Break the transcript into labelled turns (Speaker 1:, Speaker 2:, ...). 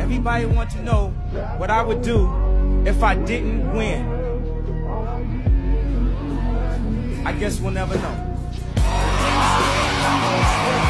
Speaker 1: Everybody wants to know what I would do if I didn't win. I guess we'll never know.